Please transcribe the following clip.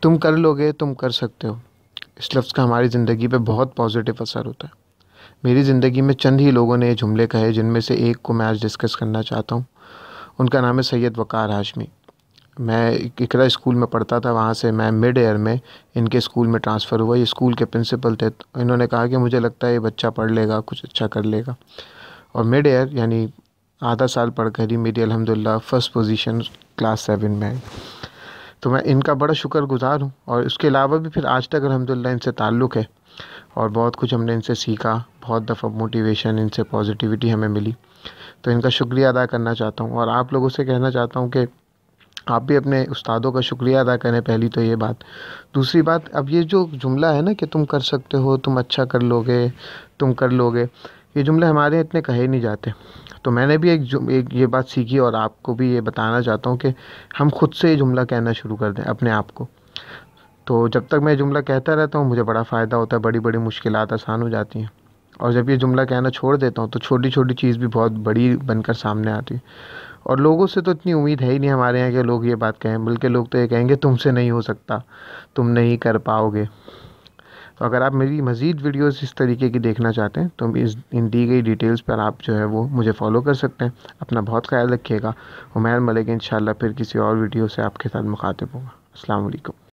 तुम कर लोगे, तुम कर सकते हो। इस लफ्ज़ का हमारी ज़िंदगी पे बहुत पॉजिटिव असर होता है। मेरी ज़िंदगी में चंद ही लोगों ने ये जुमले कहे, जिनमें से एक को मैं आज डिस्कस करना चाहता हूँ। उनका नाम है सैयद वक़ार हाशमी। मैं इकरा स्कूल में पढ़ता था, वहाँ से मैं मिड ईयर में इनके स्कूल में ट्रांसफ़र हुआ। ये स्कूल के प्रिंसिपल थे, तो इन्होंने कहा कि मुझे लगता है ये बच्चा पढ़ लेगा, कुछ अच्छा कर लेगा। और मिड ईयर यानी आधा साल पढ़ कर ही मेरी अल्हम्दुलिल्लाह फ़र्स्ट पोजीशन क्लास 7 में आई। तो मैं इनका बड़ा शुक्रगुज़ार हूँ, और उसके अलावा भी फिर आज तक अल्हम्दुलिल्लाह इनसे ताल्लुक़ है, और बहुत कुछ हमने इनसे सीखा। बहुत दफ़ा मोटिवेशन इनसे, पॉजिटिविटी हमें मिली। तो इनका शुक्रिया अदा करना चाहता हूँ, और आप लोगों से कहना चाहता हूँ कि आप भी अपने उस्तादों का शुक्रिया अदा करें। पहली तो ये बात। दूसरी बात, अब ये जो जुमला है ना कि तुम कर सकते हो, तुम अच्छा कर लोगे, तुम कर लोगे, ये जुमले हमारे यहाँ इतने कहे नहीं जाते। तो मैंने भी एक ये बात सीखी, और आपको भी ये बताना चाहता हूँ कि हम खुद से ये जुमला कहना शुरू कर दें अपने आप को। तो जब तक मैं जुमला कहता रहता हूँ, मुझे बड़ा फ़ायदा होता है, बड़ी बड़ी मुश्किलात आसान हो जाती हैं। और जब ये जुमला कहना छोड़ देता हूँ, तो छोटी छोटी चीज़ भी बहुत बड़ी बनकर सामने आती है। और लोगों से तो इतनी उम्मीद है ही नहीं हमारे यहाँ के लोग ये बात कहें, बल्कि लोग तो ये कहेंगे तुमसे नहीं हो सकता, तुम नहीं कर पाओगे। तो अगर आप मेरी मज़ीद वीडियोस इस तरीके की देखना चाहते हैं, तो इस इन दी गई डिटेल्स पर आप जो है वो मुझे फ़ॉलो कर सकते हैं। अपना बहुत ख्याल रखिएगा। उमैर मलिक इंशाल्लाह फिर किसी और वीडियो से आपके साथ मुखातिब होगा। अस्सलाम वालेकुम।